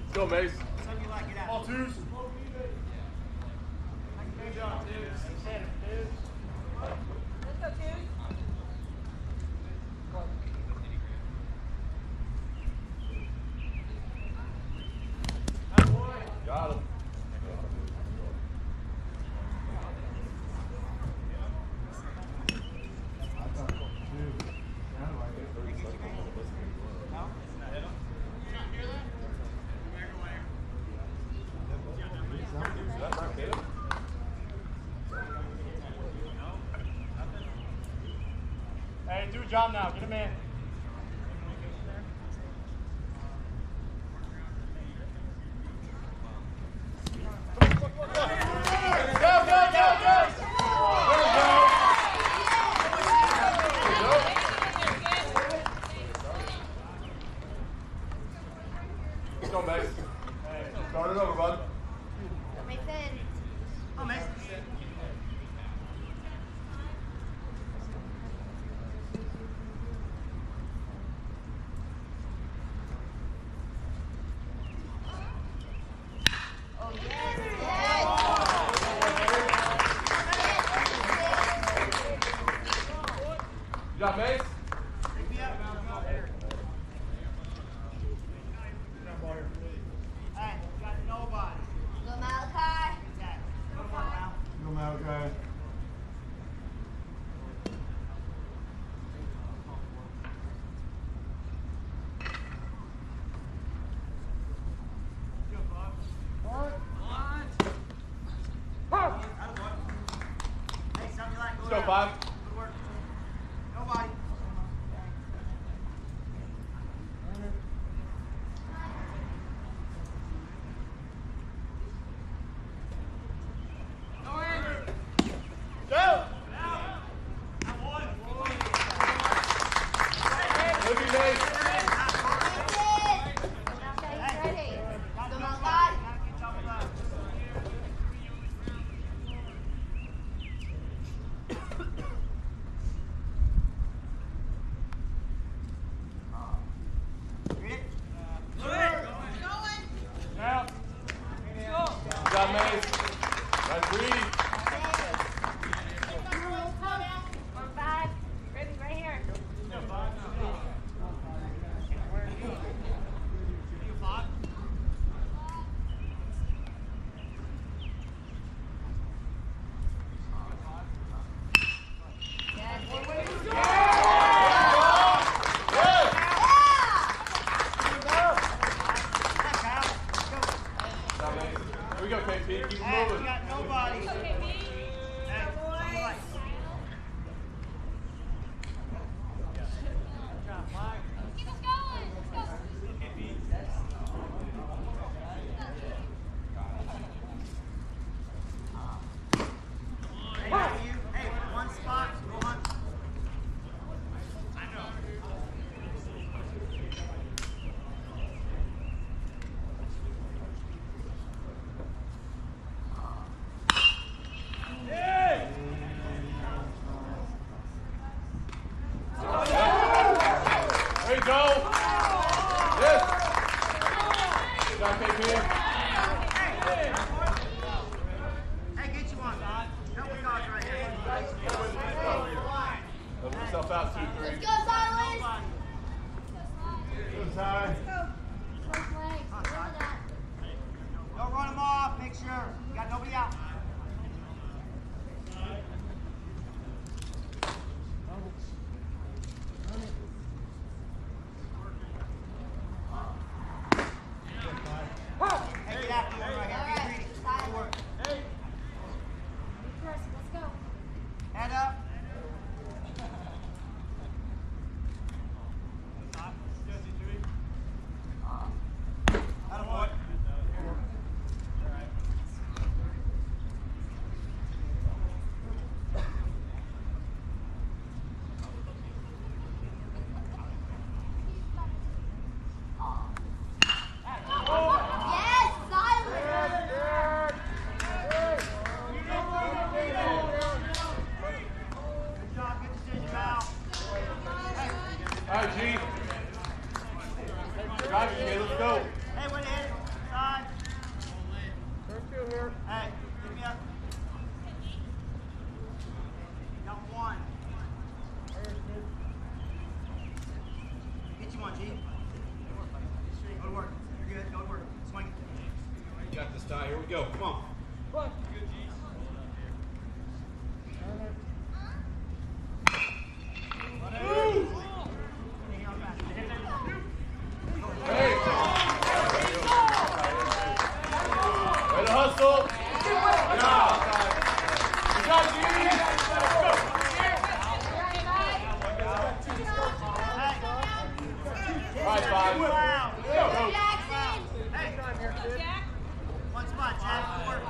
Go, Mace. Something you like, get out. All twos. Good job, dudes. Set him, dudes. Let's go, twos. Got him. Hey, do a job now. Get him in. Go, Mace. Start it over, bud. Oh, Mace. You got Mace? Hey, you got nobody. Go, Malachi. Go, Malachi. Hey, something you like, go Let's go, down. 5. Good work. Nobody. Go! Look at Mace. Ready. Got Go, nobody. Malachi. Gotta get doubled up. Ready? Now. You got Mace. Nice read. On 5. Ready, right here. Here we go, KP. Keep it Hey, we moving. got nobody. Hey, something you like. Good job, Mike. Hey, you. Hey, one spot. Go hunt. There you go. Yes. Good job, KP. Hey, get you one. Help me out right here. Let yourself out, 2, 3. Let's go, Silas. Go, Ty. Don't run them off. Make sure. You got nobody out. Hey, get after one right here. Be greedy. Good work. Let's go. Head up. got this, Ty. Here we go. Come on. Hey! Way to hustle! Yeah! Good job, Gene! All right, five. Go. Hey, one spot, Jack. Four.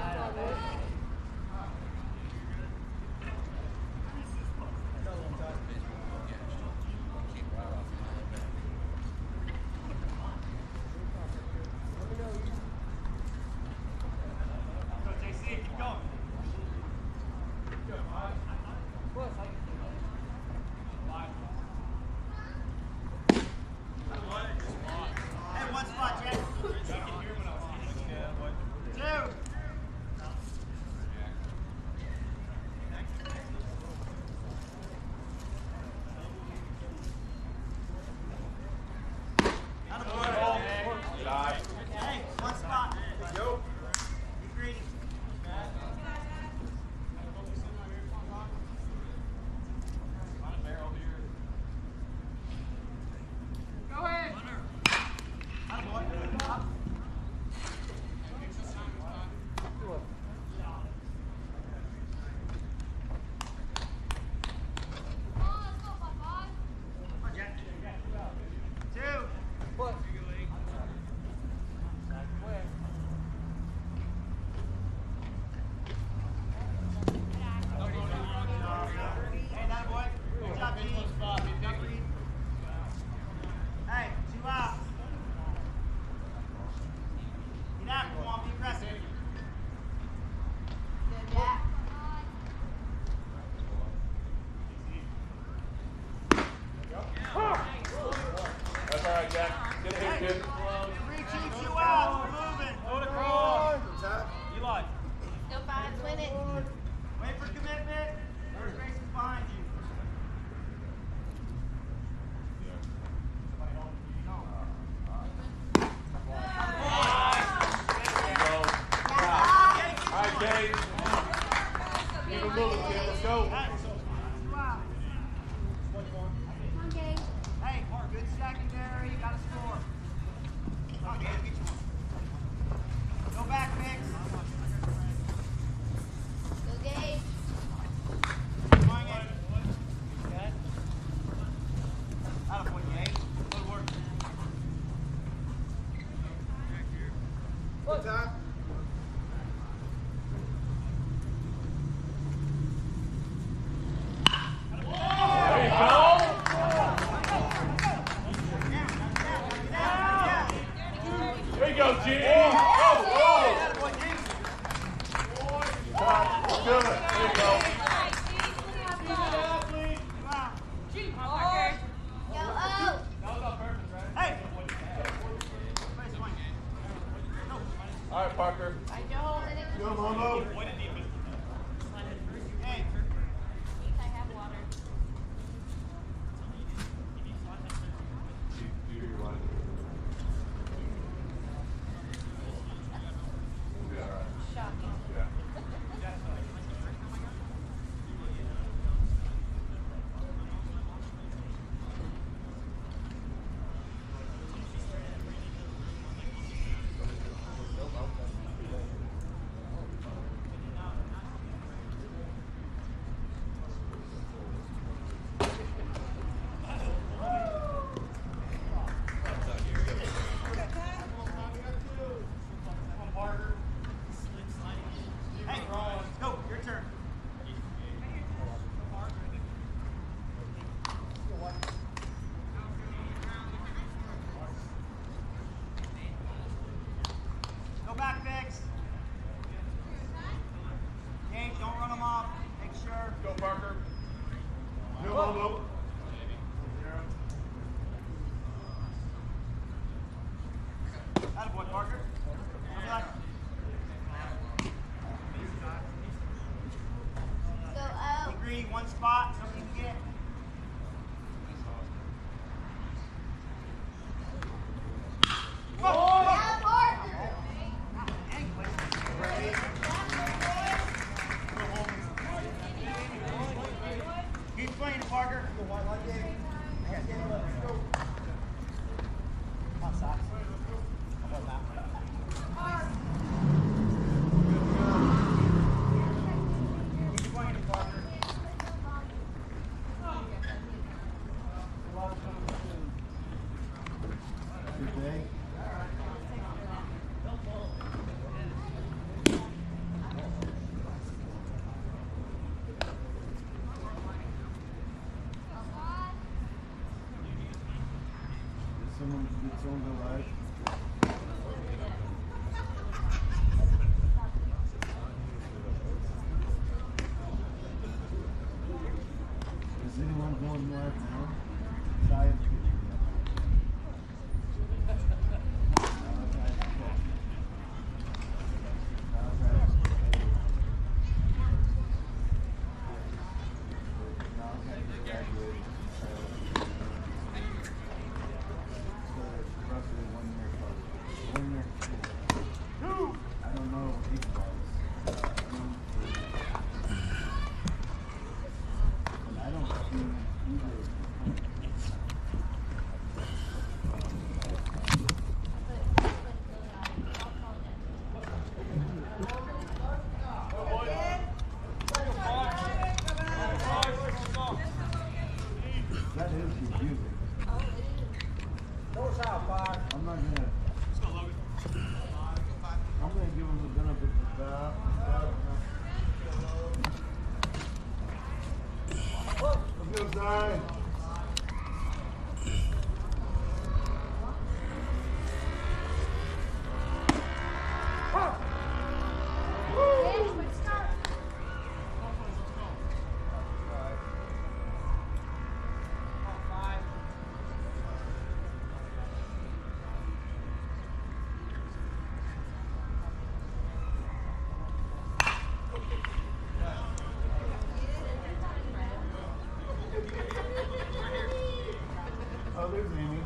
That's all right, Jack. Good hit, good. Reaching you out. Moving. Hold it, cross. Eli. Still 5 minutes. Wait for commitment. First base is behind you. All right, Kate. Keep it moving, kid. Let's go. Hey, good secondary. You got to score. Come on, Gabe. Get you one. Go back, Mix. Go Gage. Come on, Gabe. Okay. Out of point, Gabe. Good work. Good time. There you go. There you go, G. Go, go. Good. There you go. Hey! All right, Parker. Go, Momo. Hey! Hey, go, your turn. Go back, Fix. Gage, don't run them off. Make sure. Go, Parker. Go, Momo. Attaboy, Parker. Come back. Go out. Agree, one spot, something to get. Go! Yeah, Parker. Hey, don't know what he calls. And I don't see either. That is confusing. I'm not gonna. I'm gonna give him the benefit of the doubt. Let's go, side. Oh, there's Amy.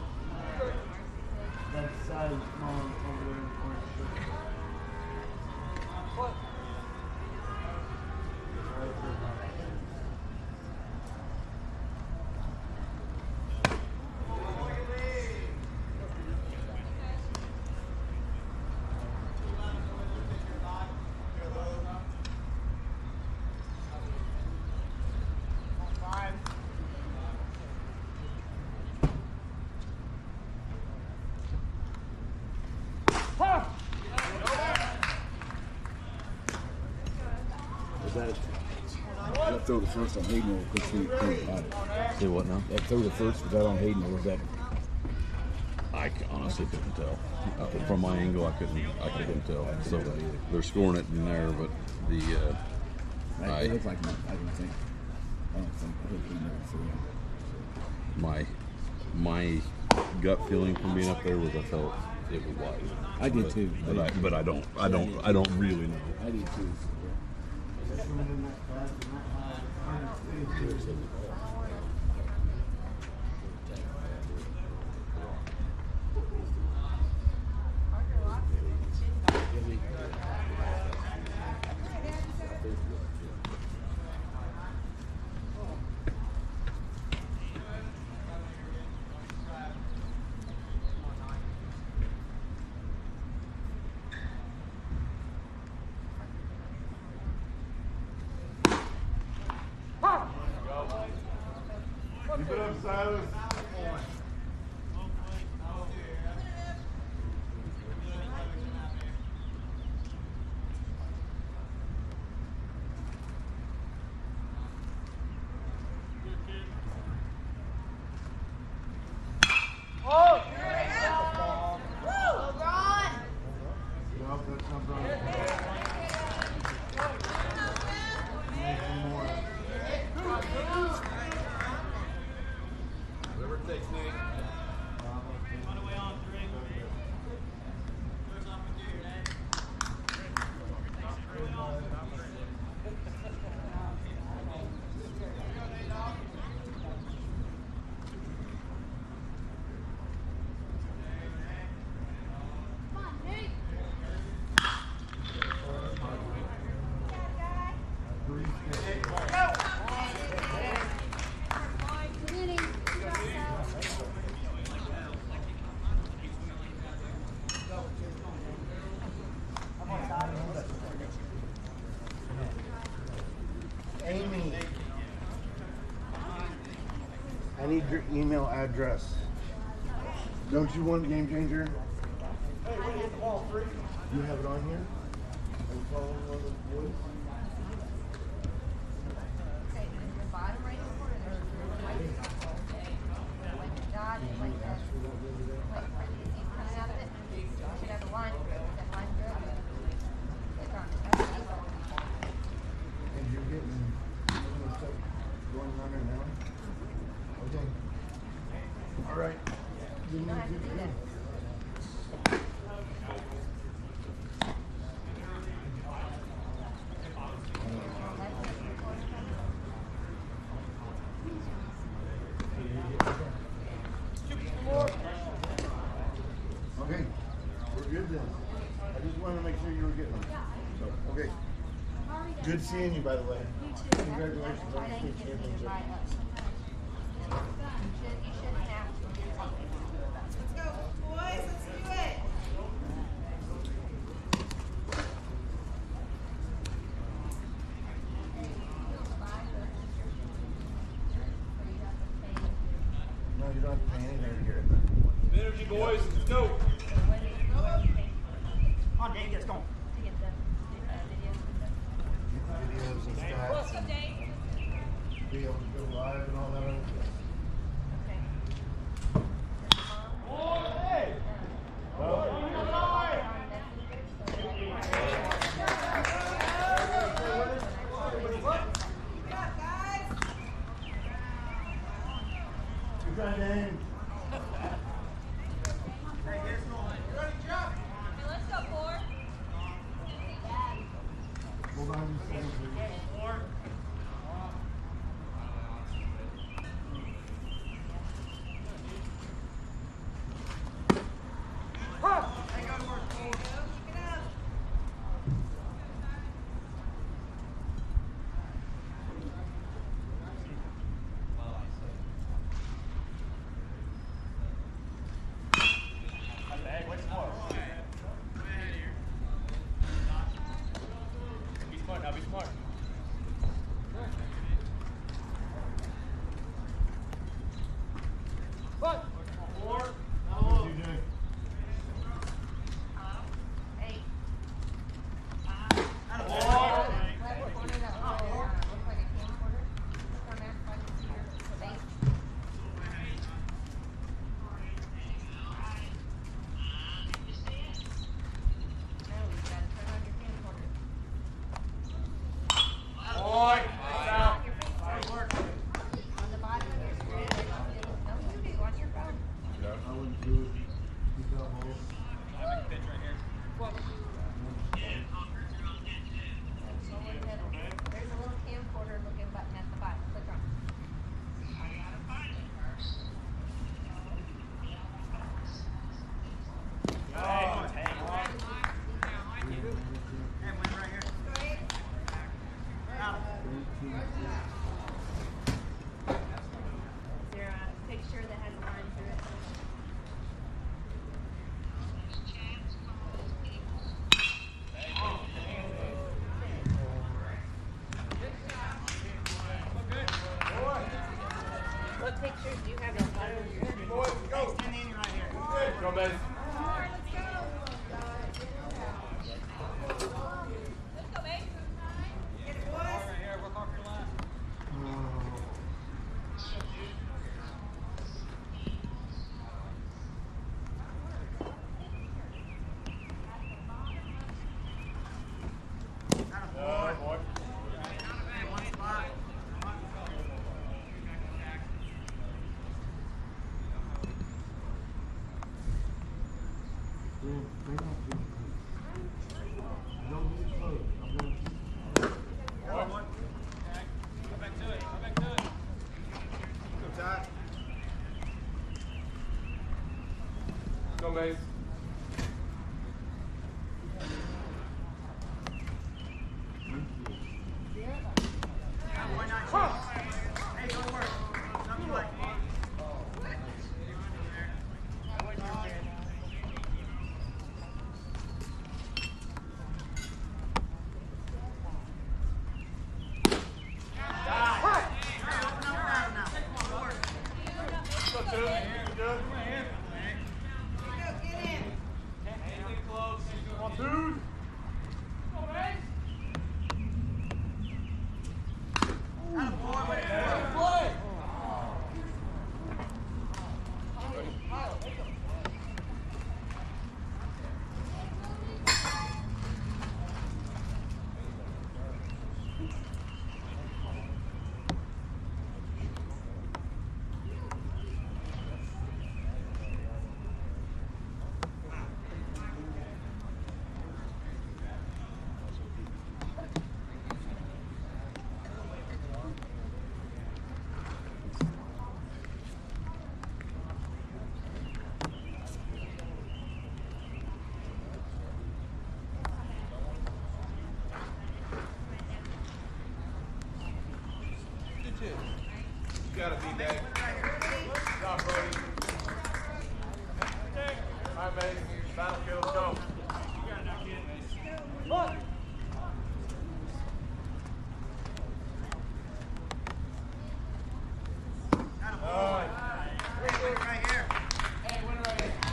That side mom over there in the orange shirt. That throw the first on Hayden or was he got it? See what now? That throw the first, was that on Hayden or was that? I honestly couldn't tell. From my angle, I couldn't tell. So they're scoring it in there, but the It looked like I don't think Hayden ever threw it. my gut feeling from being up there was I felt it was wide. I did too. But I don't really know. I did too. Coming in that fast and that high. Keep it up, Silas. Nope, that's not right. Whatever it takes, Nate. Amy, I need your email address. Don't you want Game Changer? You have it on here? Are you following one of the boys? And you're getting stuff going on right now? Okay. All right. You need to do that. I just wanted to make sure you were getting them. So, okay. Good seeing you, by the way. You too. Congratulations on the Thank state you. championship. You shouldn't have to do something. Let's go, boys. Let's do it. No, you don't have to pay anything to hear it. Energy, boys. Let's go. Come on, Dave, get us going. To get the videos and stuff. Videos and stats. Be able to go live and all that other stuff. Good try, Dane. Hold on just a second, please. Be smart now. Be smart. got it, B-Day. Good job, Brody. All right, Mace. Battlefield, let's go. Look. All right. Right here. Hey, winner right here.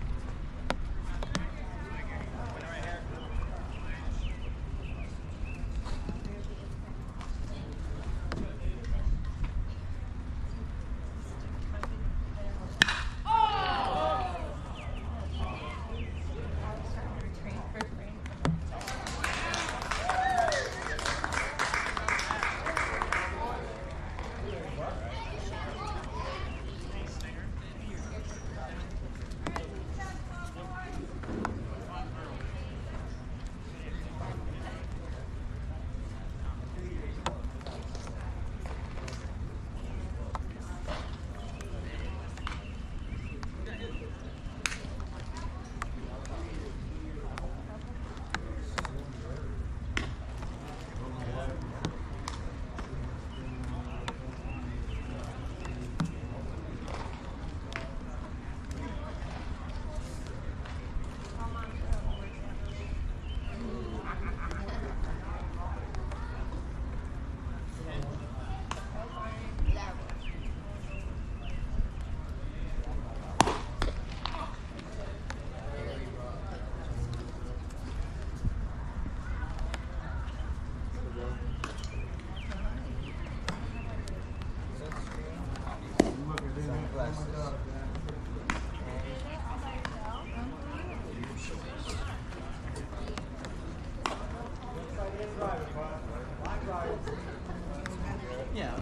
Yeah.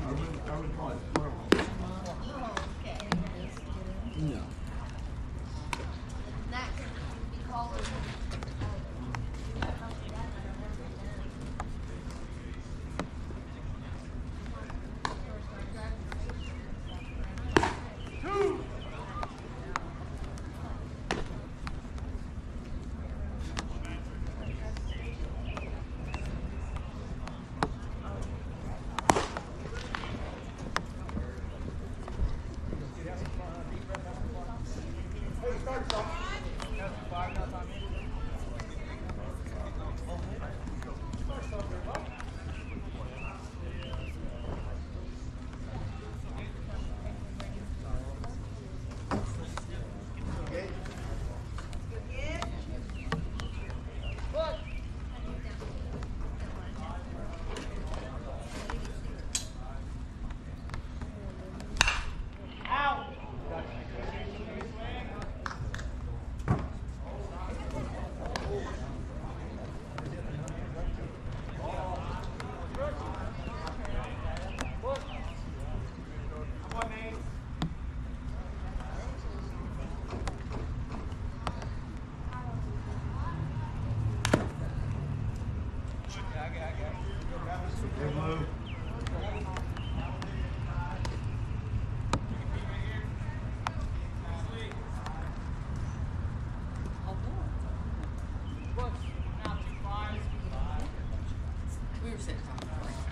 No. That can be called We were sitting on the floor.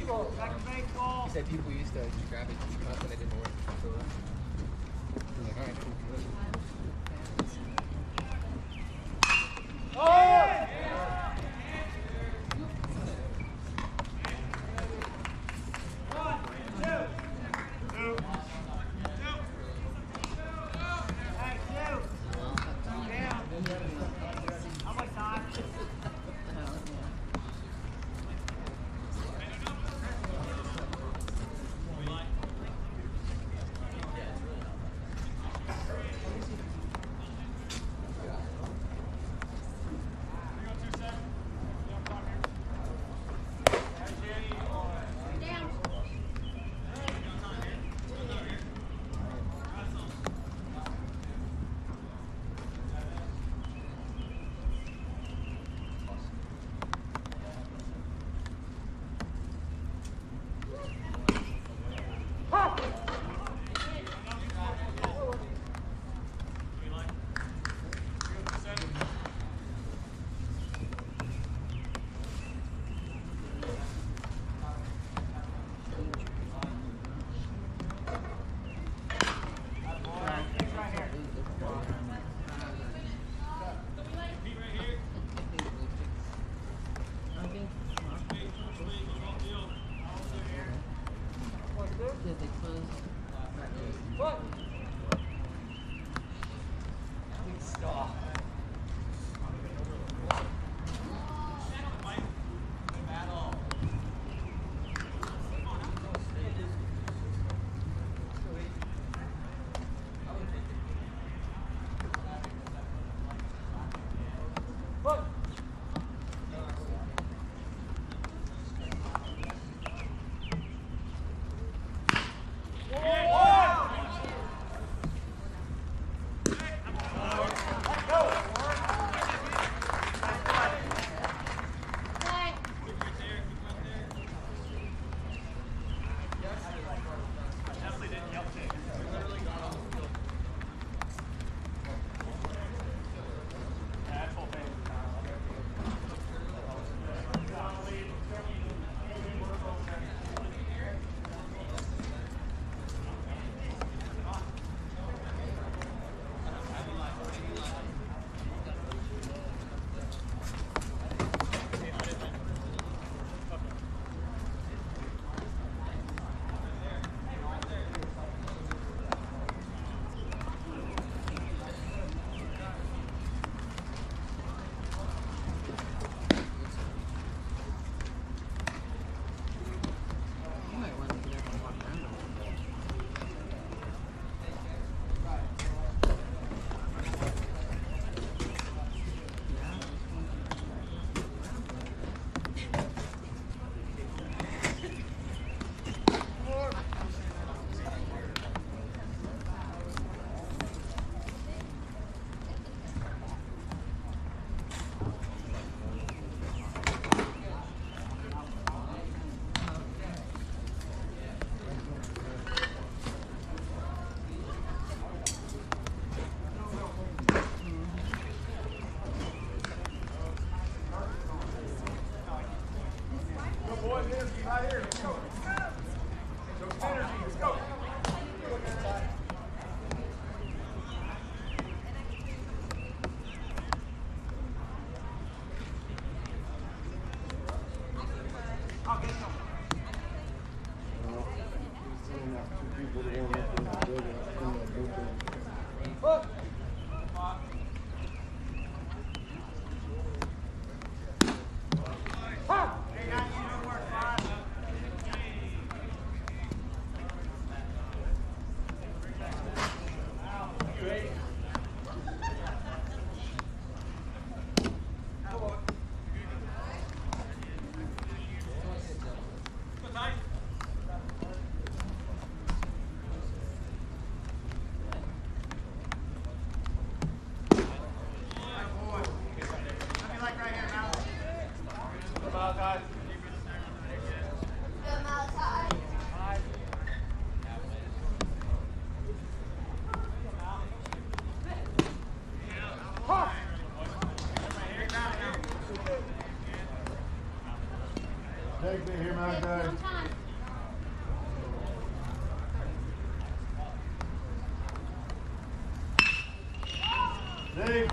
Second baseball. He said people used to grab it just cup and it didn't work. So, he's like, all right, cool. Take me here, my guy. Dave.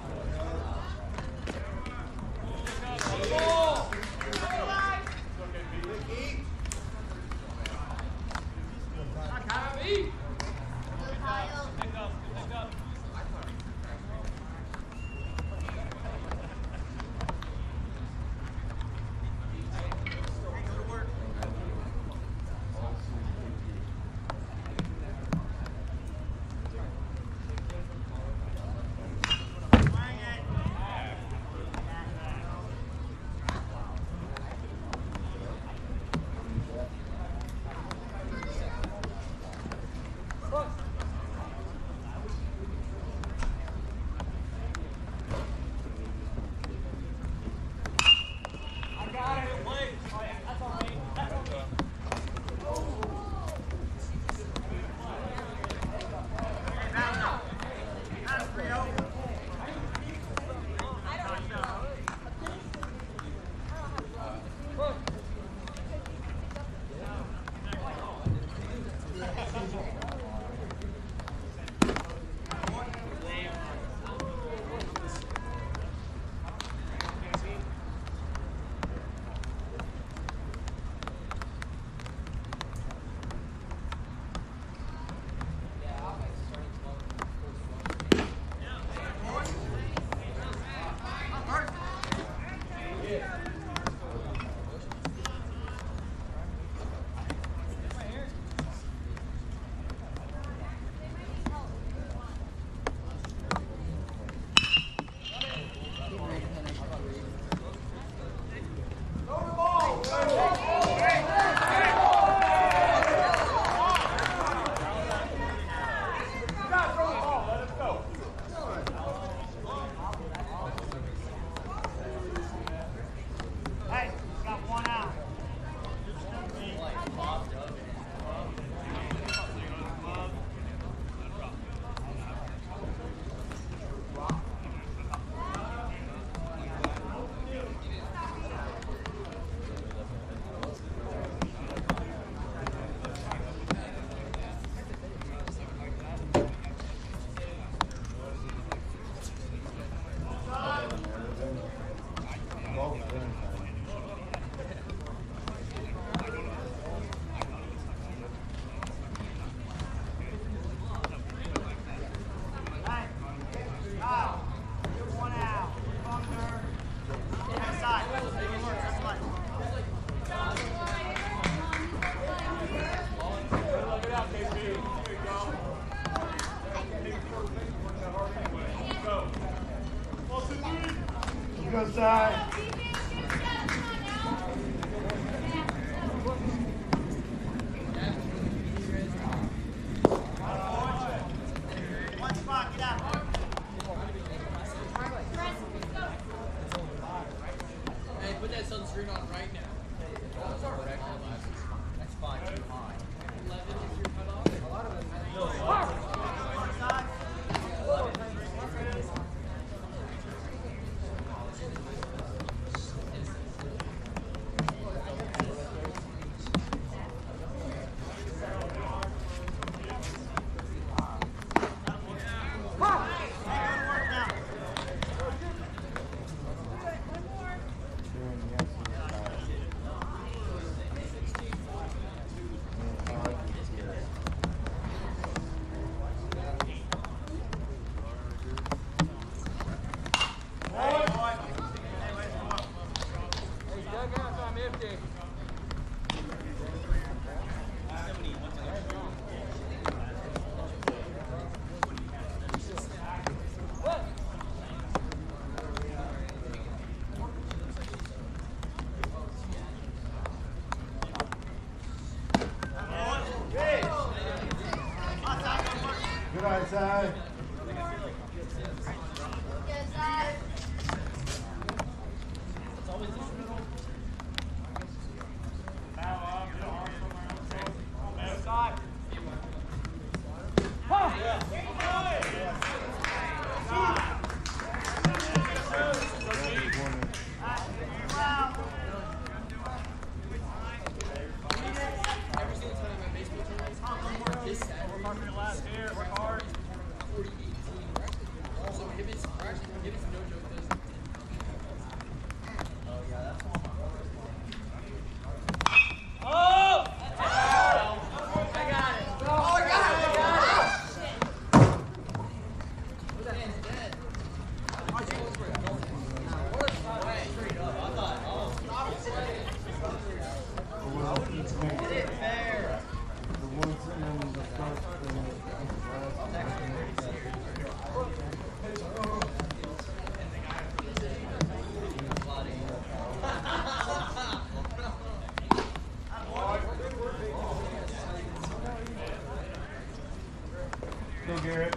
Go side. One spot, get out. Hey, put that sunscreen on right now. That's fine, too high. 11 is your cutoff. A lot of them One side. Good eye side. Garrett.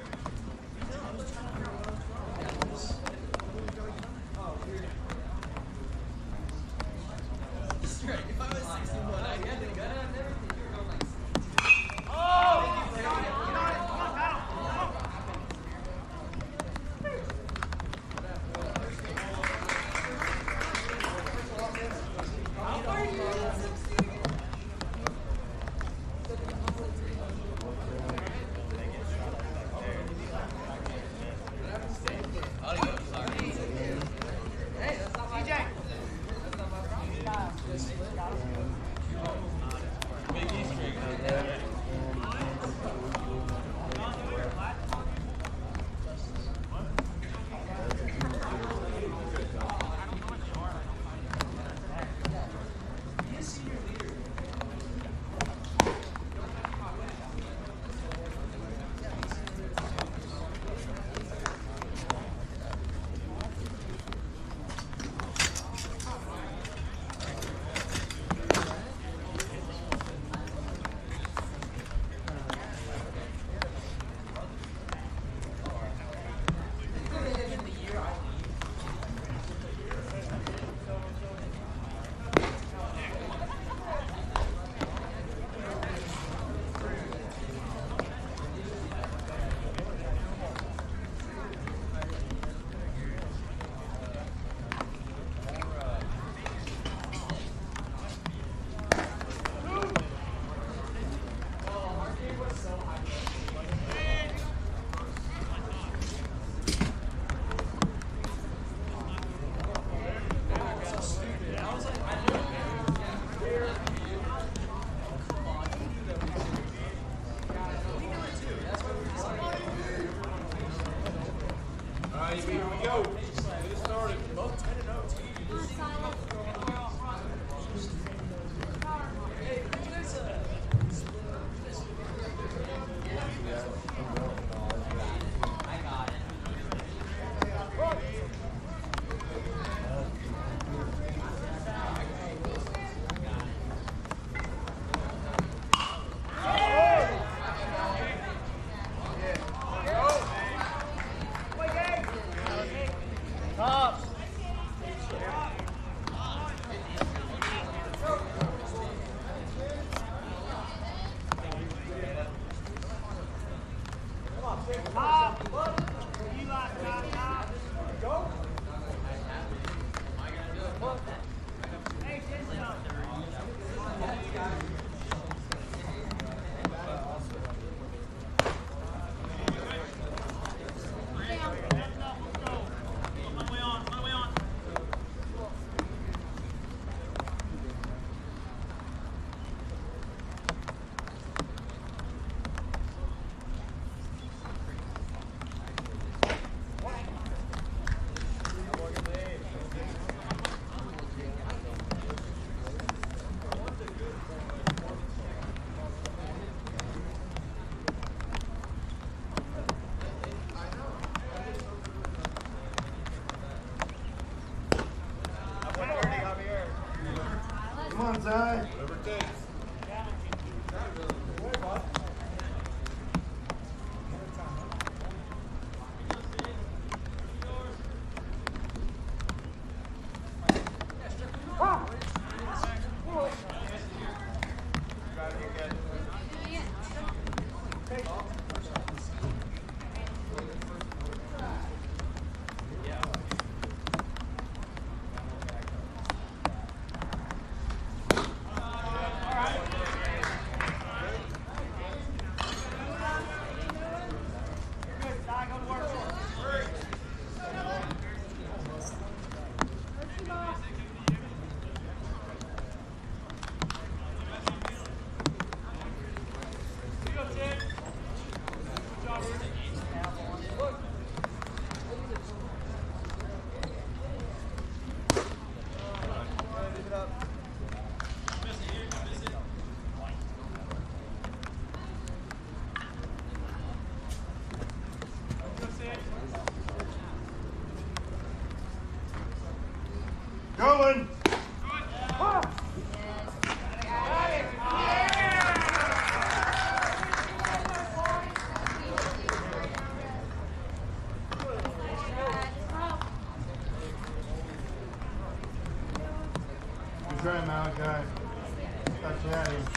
Come on, Ty. Whatever it takes. All try, Malachi. Got you out of here.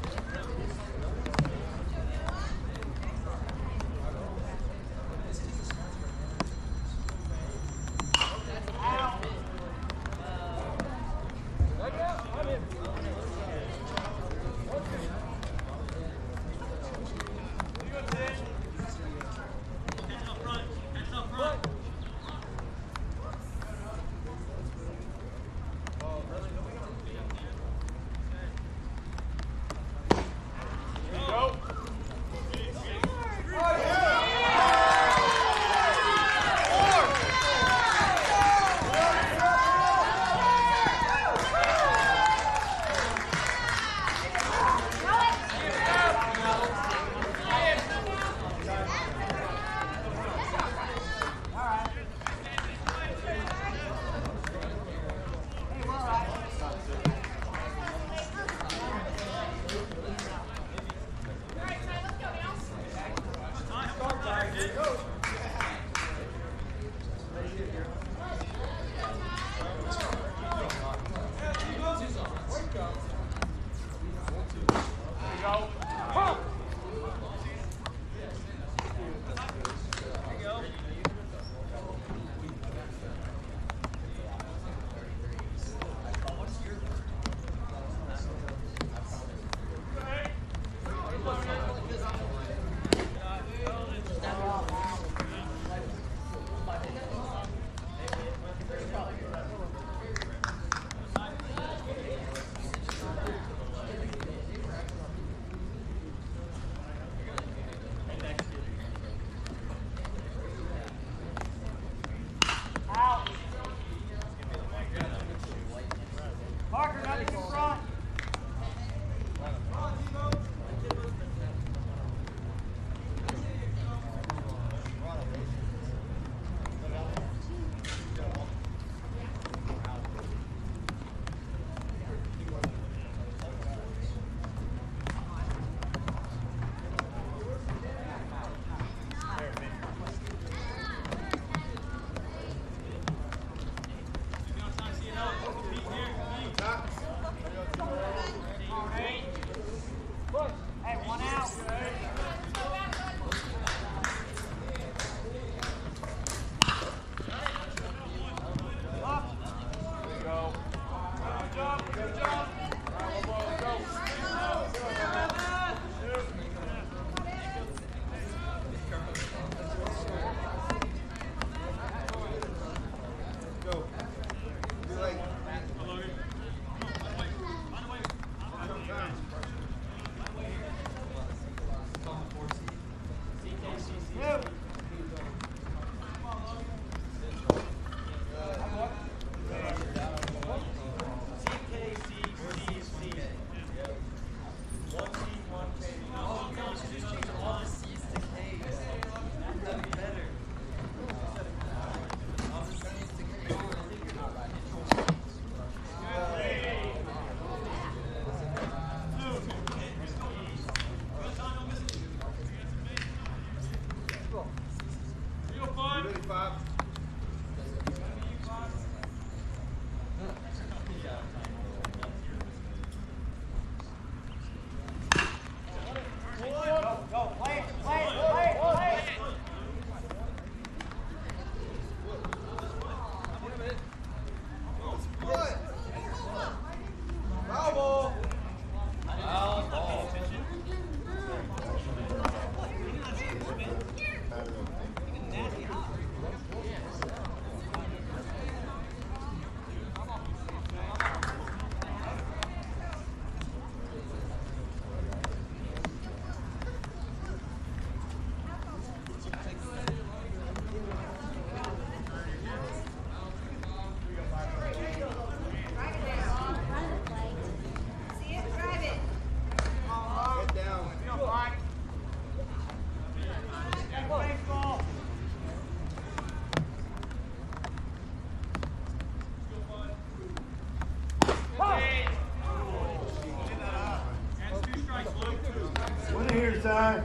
Here, side.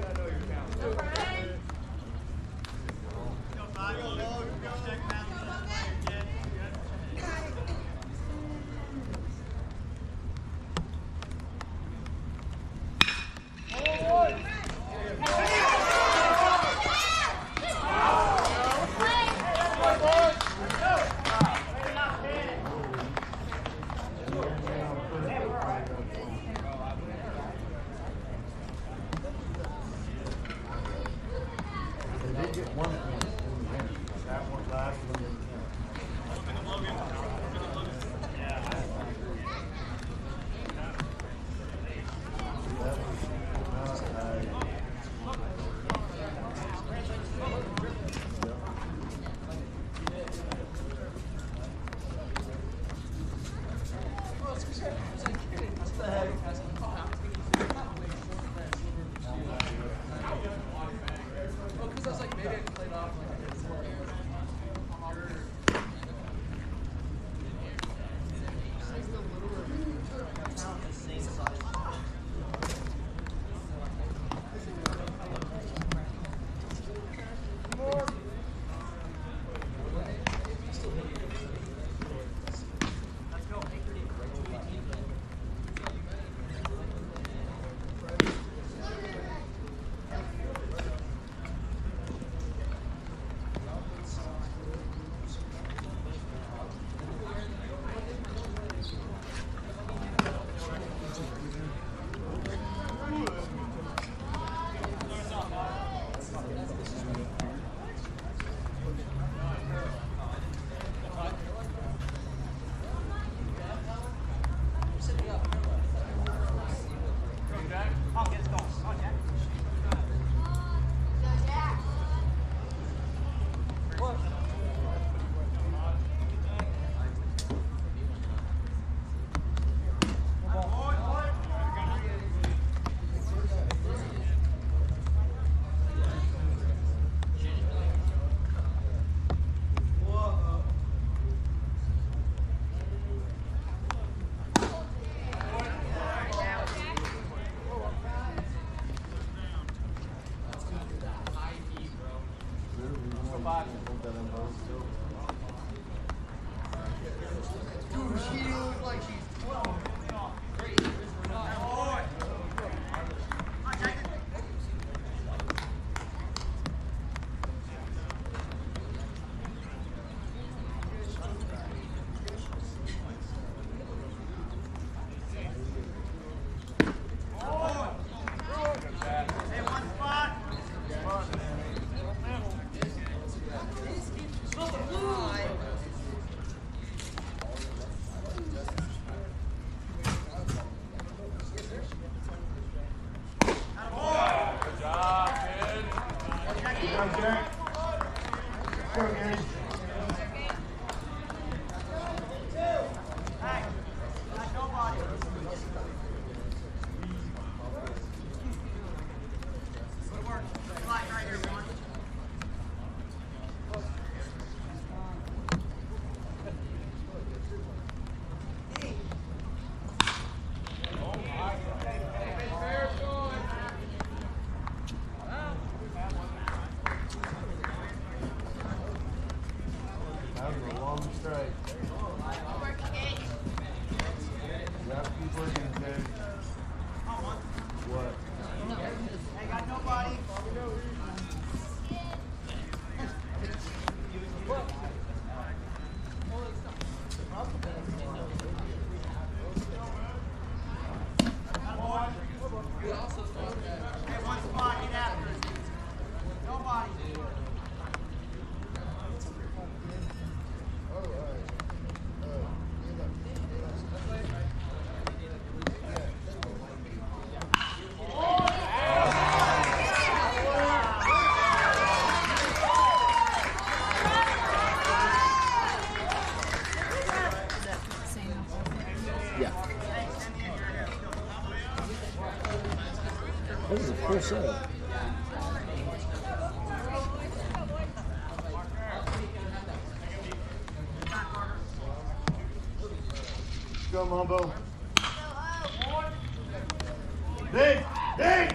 This is a full set. Go, Mumbo. Dig! Dig!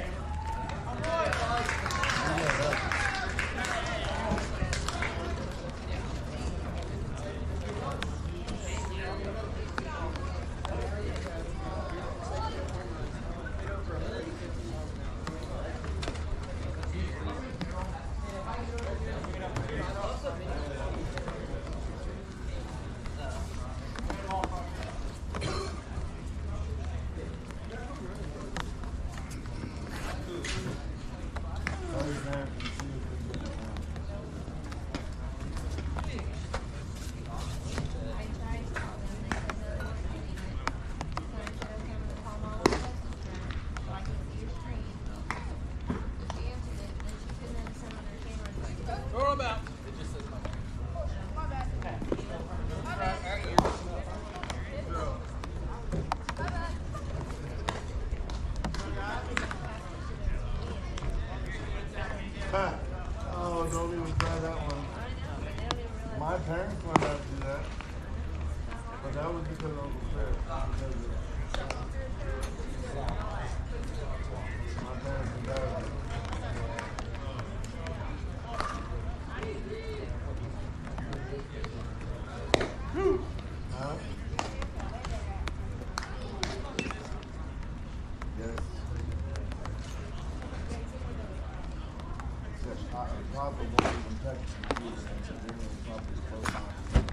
Throw him out. Oh, don't even try that one. My parents went out to do that. But that was because of Uncle Chris. My parents and dad. Huh? Yes. Yes, probably won't even touch the computer. They're going to probably close on it.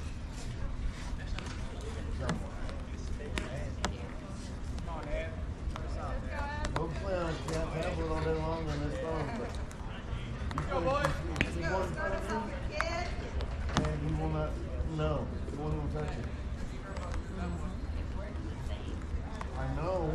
Hopefully I can't tablet all day long on this phone, but you want in front of you, and you will not, no, you won't even touch it. I know.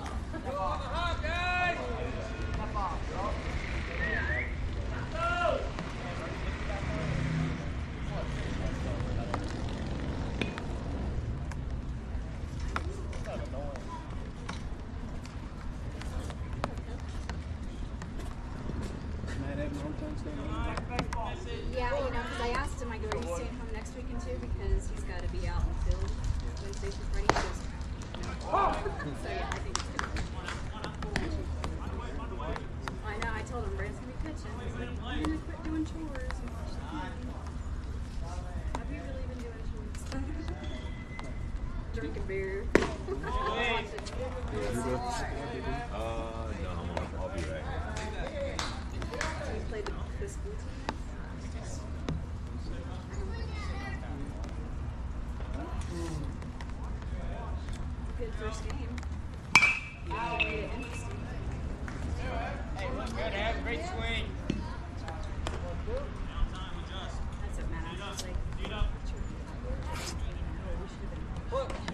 Yeah, you know, because I asked him, I go, are you staying home next weekend too? Because he's got to be out in the field Wednesday through Friday. He goes, no. So yeah, I think it's good. I know, I told him Brand's going to be pitching. He's like, I'm going to quit doing chores and watch the game. Have you really been doing chores? Drinking beer. No, I'll be back. You played the school team? Good first game. Yeah, made it interesting. Hey, look good, have a great swing. That's what Matt asked. Like, we should have been.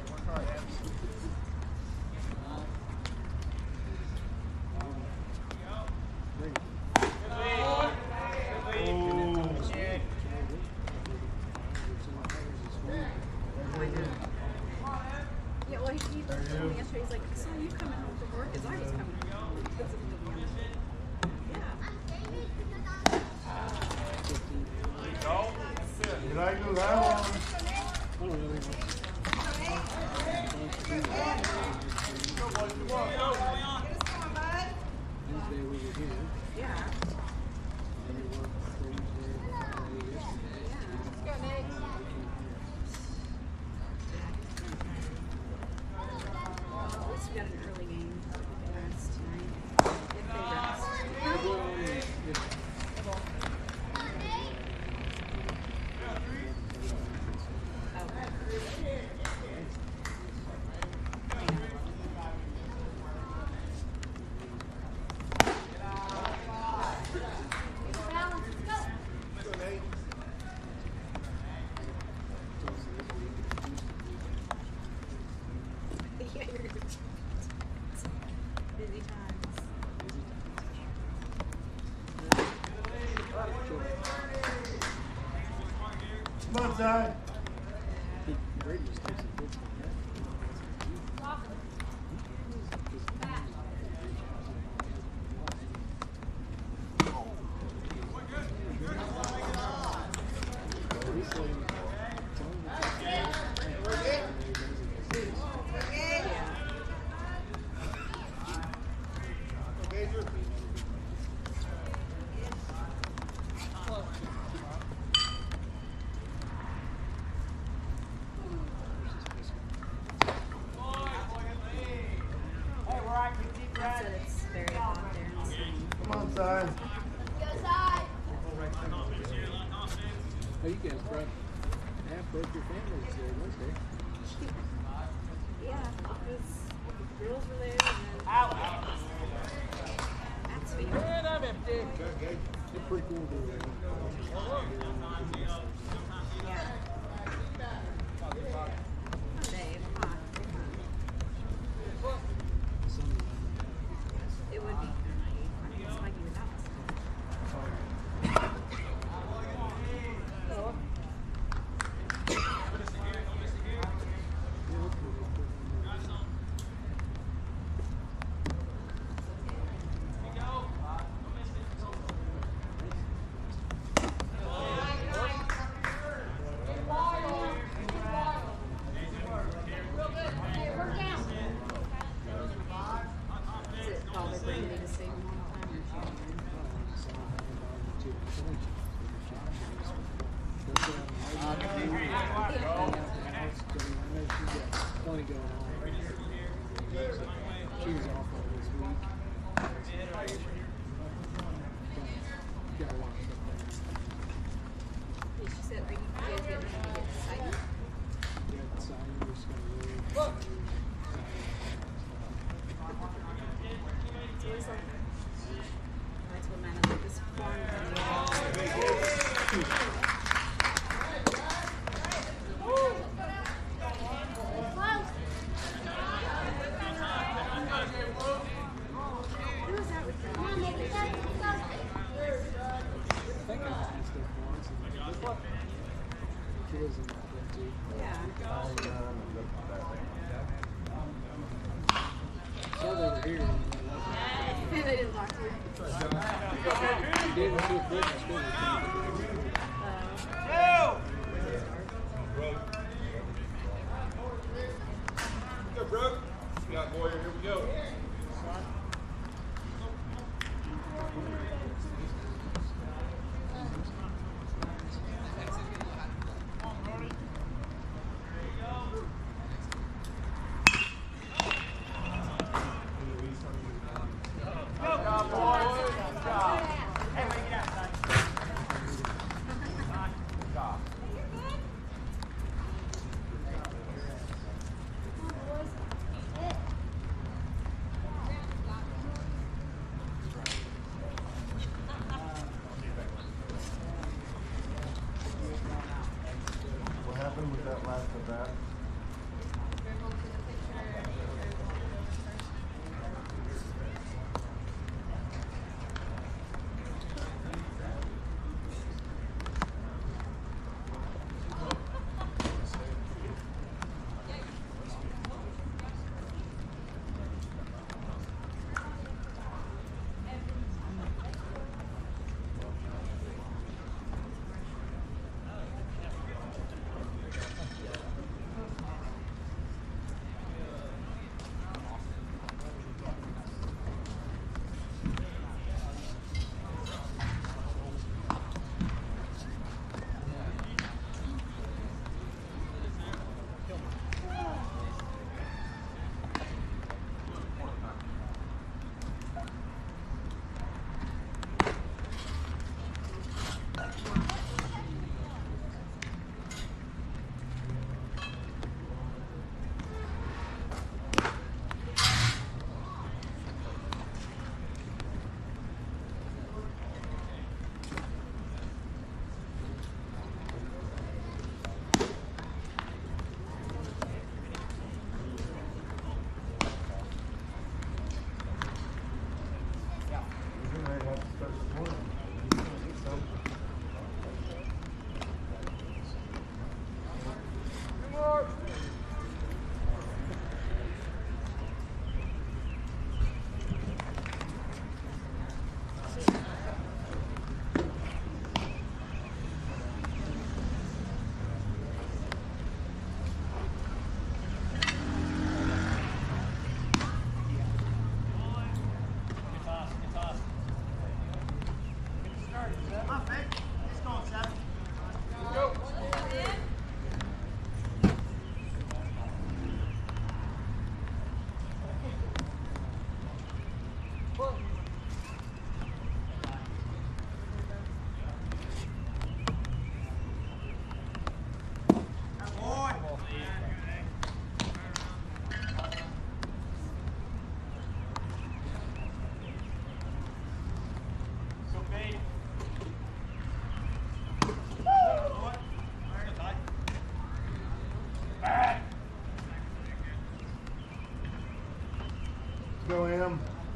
Yeah, well, he told me yesterday, he's like, I saw you coming home from work as I was coming home. Like, that's what he told me yesterday. Yeah. Did I do that one? Yeah. We got an early game. Rest tonight. If they rest. Yeah, you're busy times. Come on, side. side. Oh, you guys broke half broke your families there, was there? Yeah, because the girls were there and then that's me. They're pretty cool to do. Yeah. Someday, come on. It would be kind of nice. I mean, it's like you without us. Is it bother bringing me to stay home all the time or Plenty going on. She was off all this week. Got a lot of stuff she said, are you guys getting ready to get excited? there. Yeah, so I'm just gonna leave. It's always like, I told man, I like this farm. Who was that with you? I think I asked her once. She was in that one too. Yeah. So they were here. They didn't talk to you. She did when she was big in school. Go, bro. Yeah, boy, here we go. Good job, boys. Good job. Hey, when you get outside. Good job. go, Em.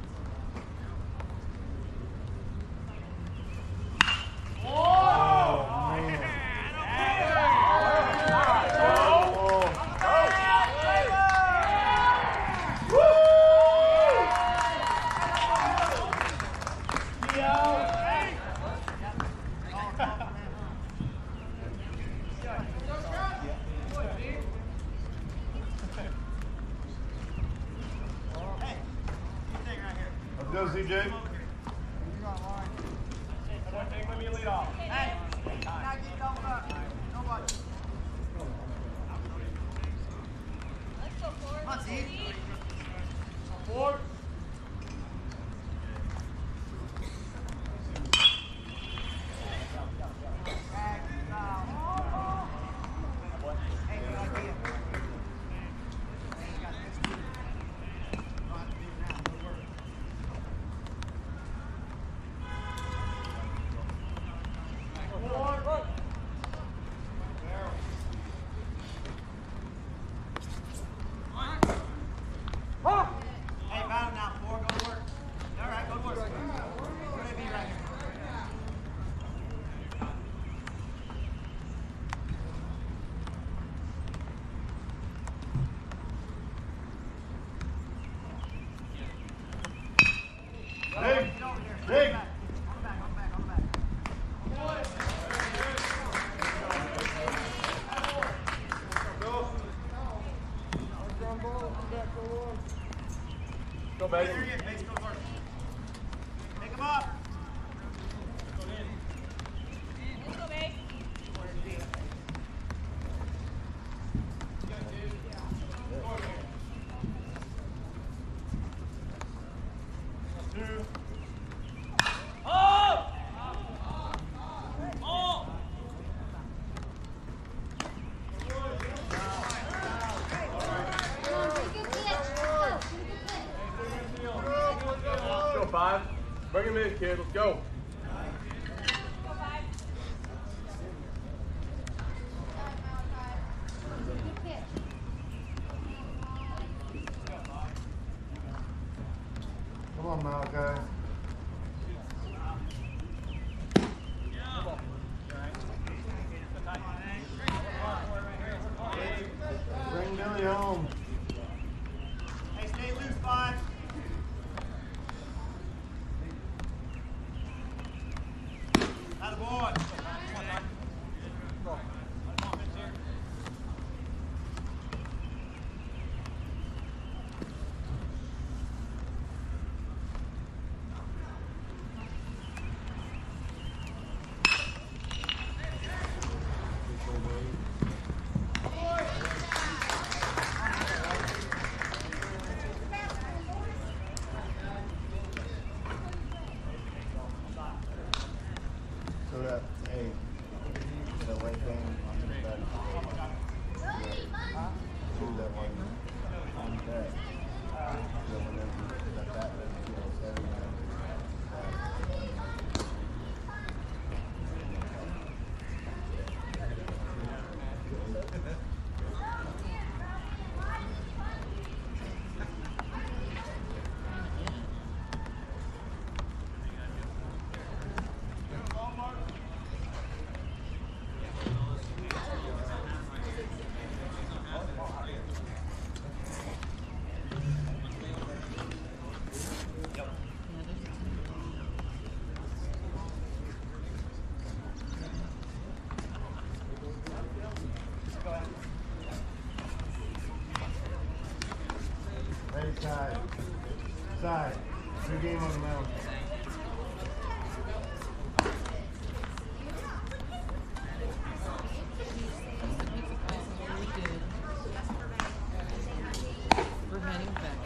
Let's go, CJ. Big. Go, baby. Pick him up. Go, 5. Bring him in, kid. Let's go. Come on, Malachi. Bring Billy home. Hey, stay loose, 5. Out of board. So that, hey, the white thing on the bed. Do that one on deck. So whenever that feels heavy, hey, side. Side. Good game on the mound. We're heading back.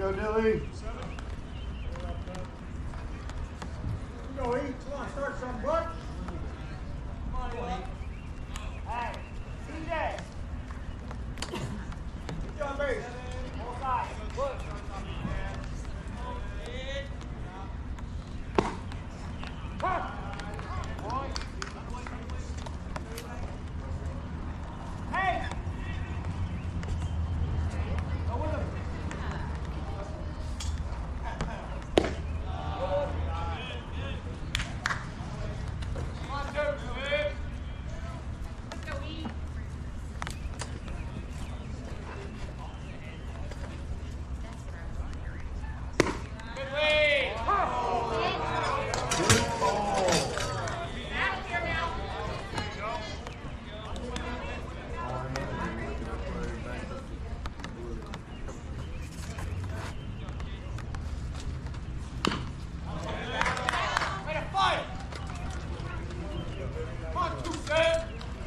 go, Dilly. Go, eat. Come on, start something, bud. Come on, Dilly. Hey, CJ. Get on base. Both sides. Look. Hey! Go with him. Come on, Joe. Let's go eat. Good lead. Good ball. Back here now. Way to fight. Come on, two, Sam.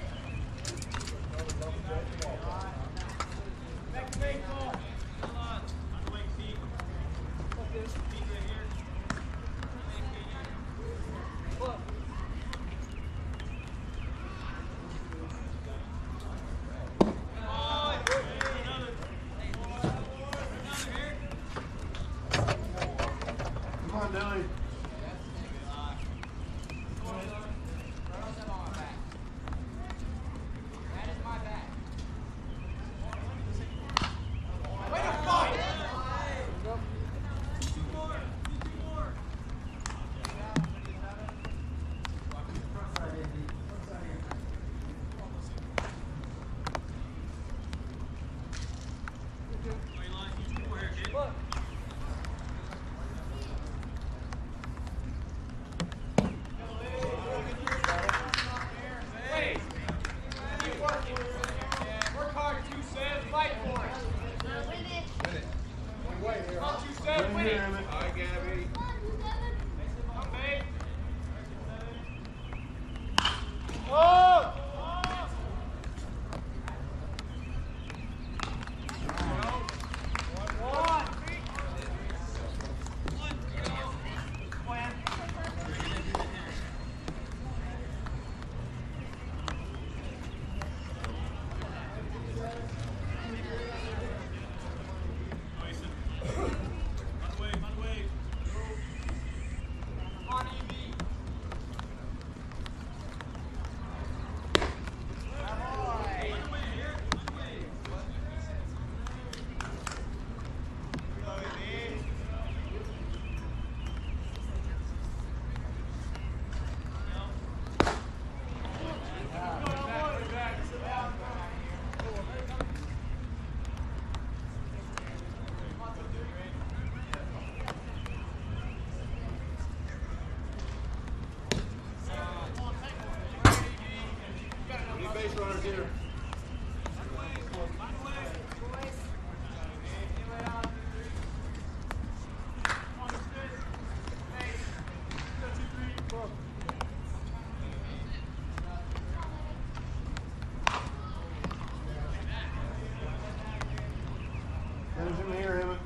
Back to baseball. Look. Come on, Dilly. That is my bag. Way to fight! Look. Hey, keep working. Work hard, you said. Fight for it. Come on, you said. Right Win here, it. Emmett. Hi, Gabby. Come, babe. Oh! One. On EB. Any base runners here? Finish him here, Emmett.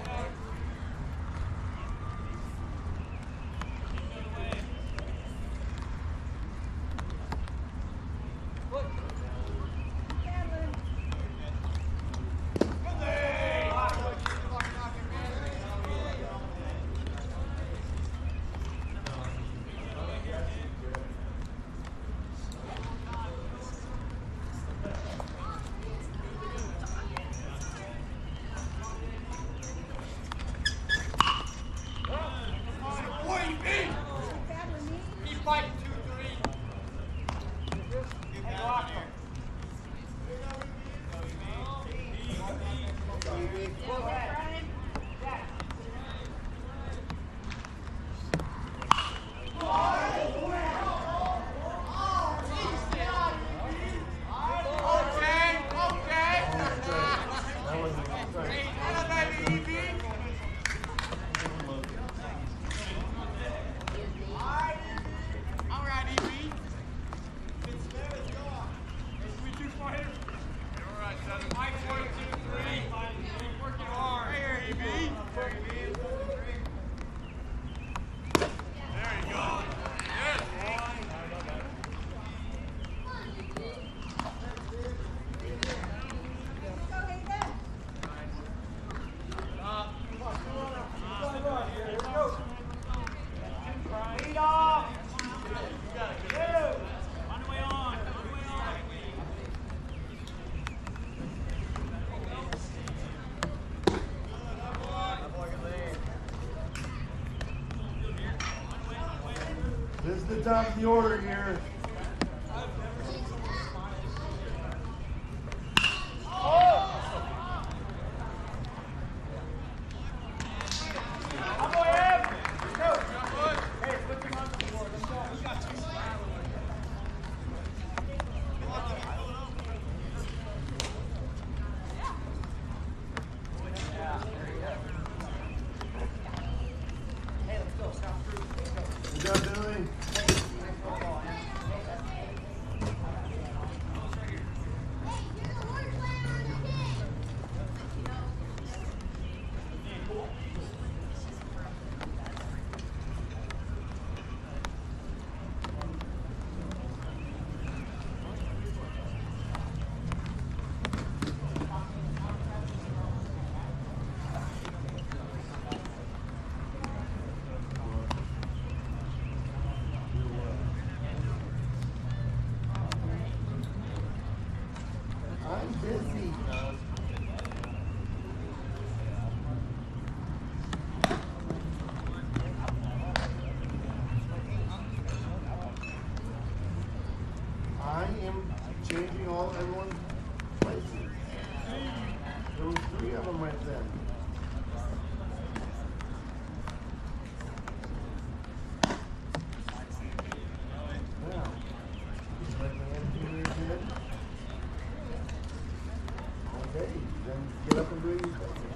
Keep fighting, 2-3. Hey, lock him. Go ahead. Jack. Okay, okay. That wasn't a strike. Elevated, EB. All right, EB. We too far here. All right, Mike, 1, 2, 3. Keep working hard. top of the order here. Good job, Billy. I'm busy. I am changing everyone's places. There was 3 of them right then. Now, like my engineer did. Okay, then get up and do your business.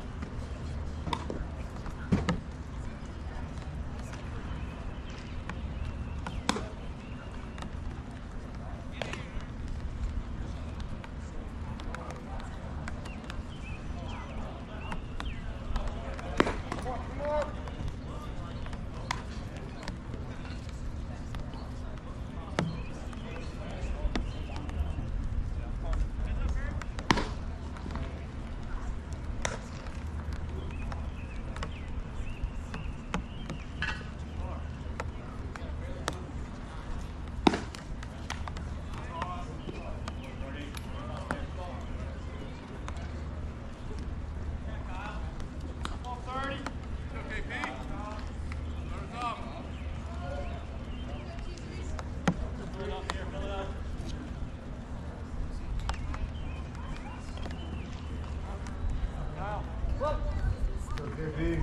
Okay, B.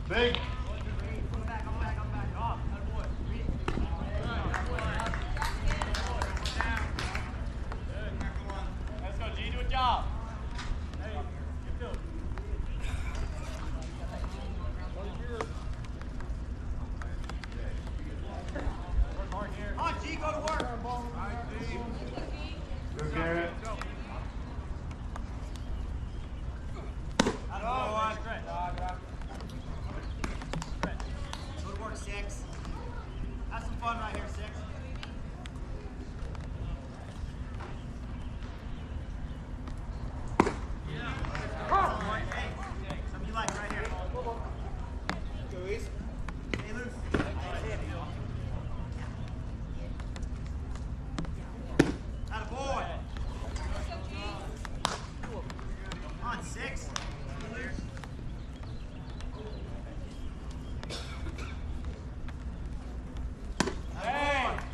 Big. Let's go, G. Do a job. On, G, go to work. Go, Garrett. Go to work, 6. Have some fun right here, 6. Hey, something you like right here. Go east. Stay loose. Atta boy. On, 6. Stay loose. Hey!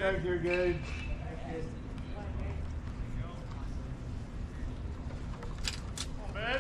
back here, Gage. Ben.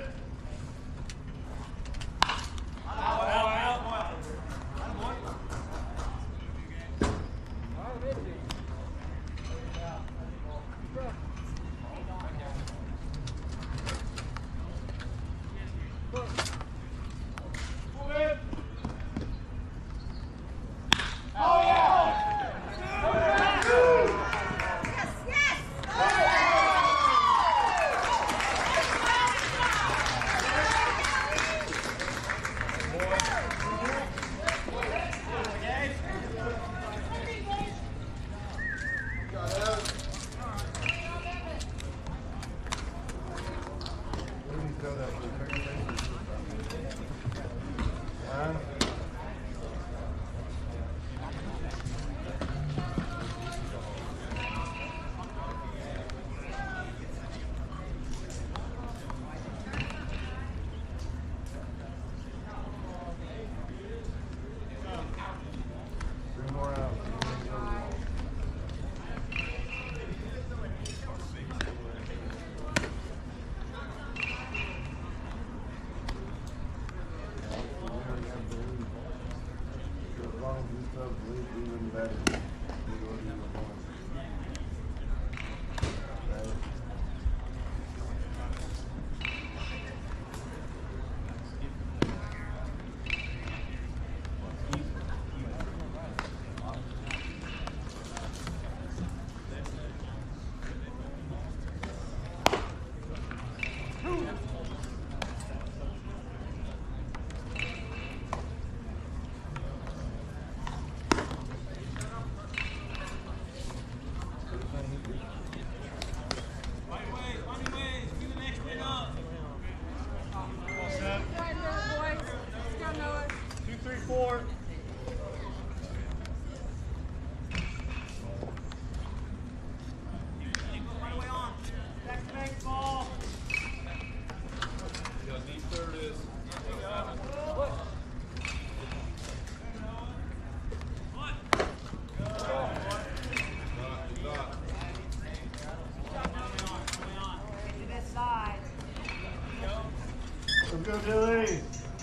Let's go, Dilly.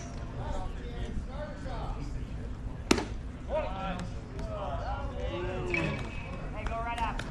Hey, go right up.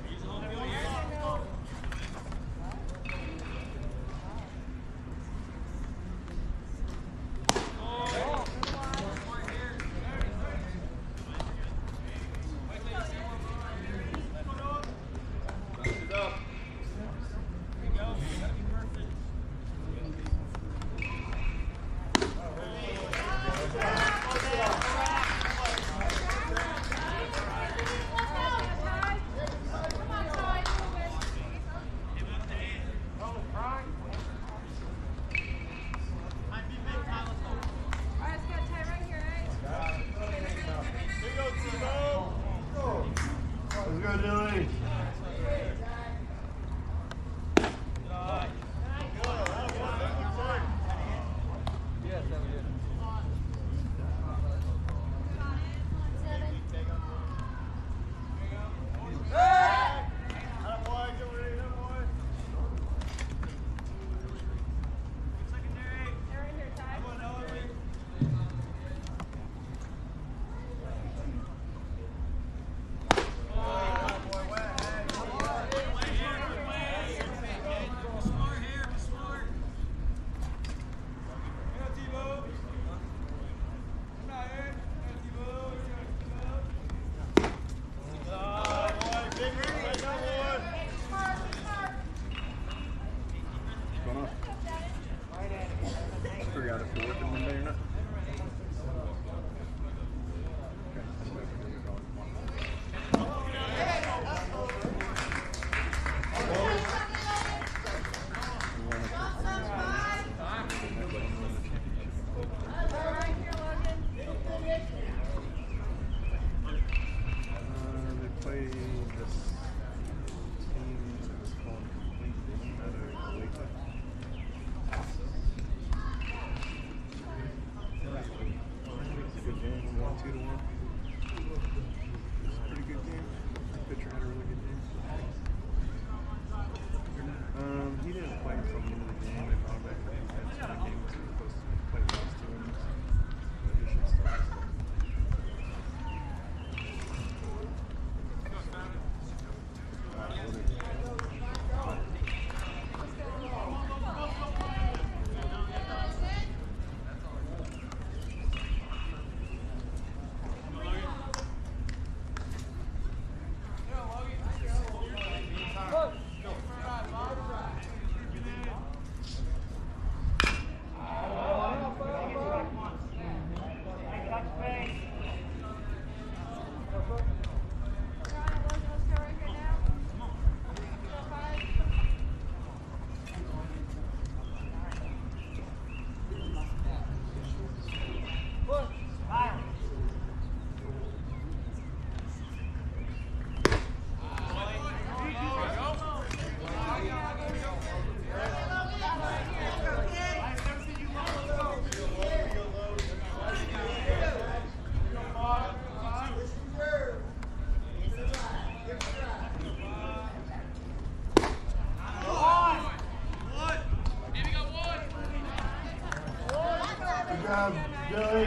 job, Billy.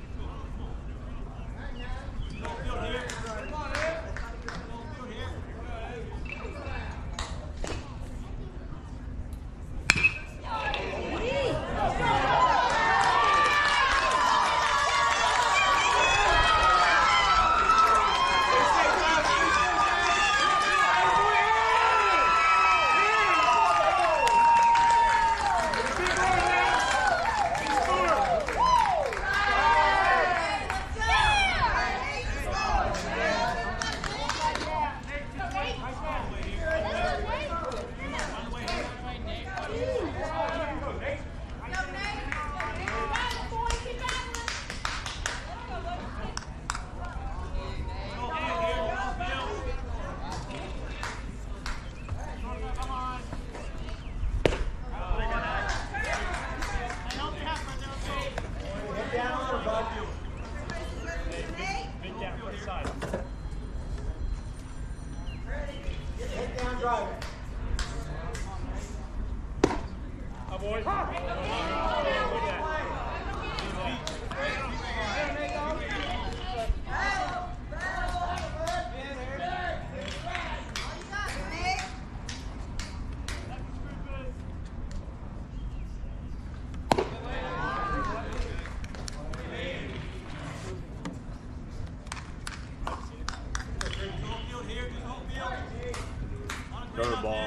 Curveball.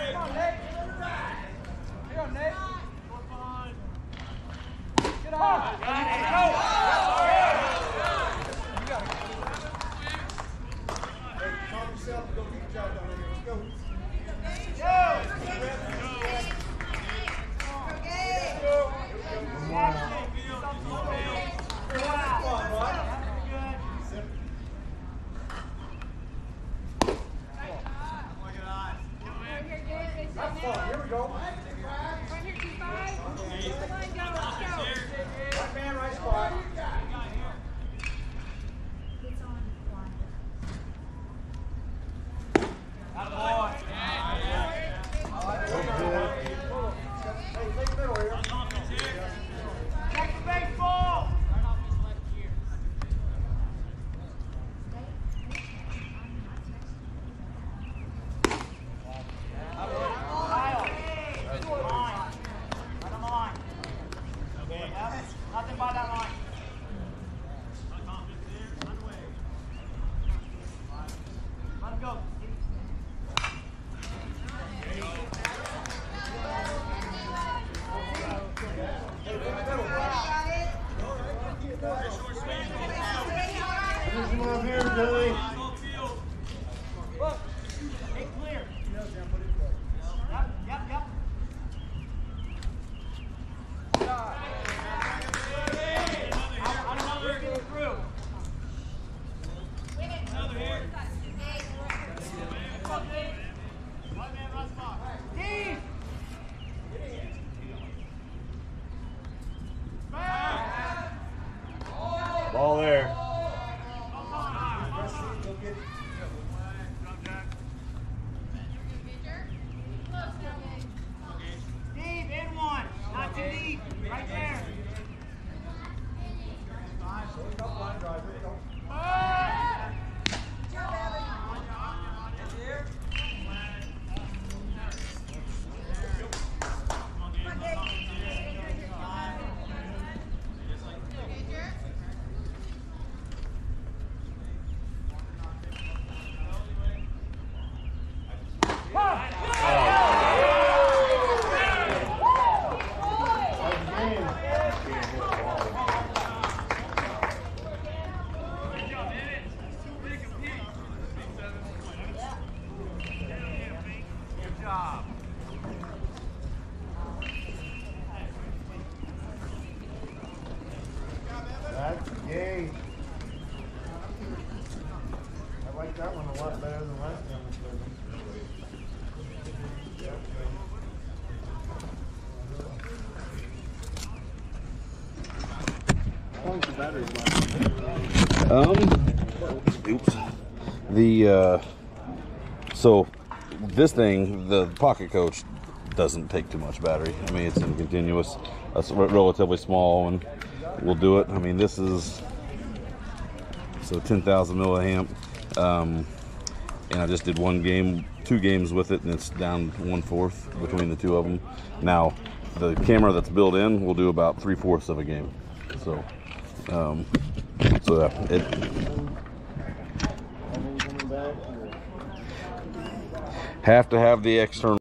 Here we go. Right here, 2-5. Come on, go. Let's go. Right man, right spot. It's on one. Hey, take middle here. Back to baseball. Nothing by that line. Let him go. Come on here, Billy. Look. Hey, clear. Yep. Ball there. Steve, in one. Not too deep. Right there. That's gay. I like that one a lot better than last time. Oops. So this thing, the pocket coach doesn't take too much battery. I mean, it's in continuous. It's relatively small, and we'll do it. I mean, this is so 10,000 milliamp, and I just did 2 games with it, and it's down 1/4 between the 2 of them. Now, the camera that's built in will do about 3/4 of a game. So, it. Have to have the external.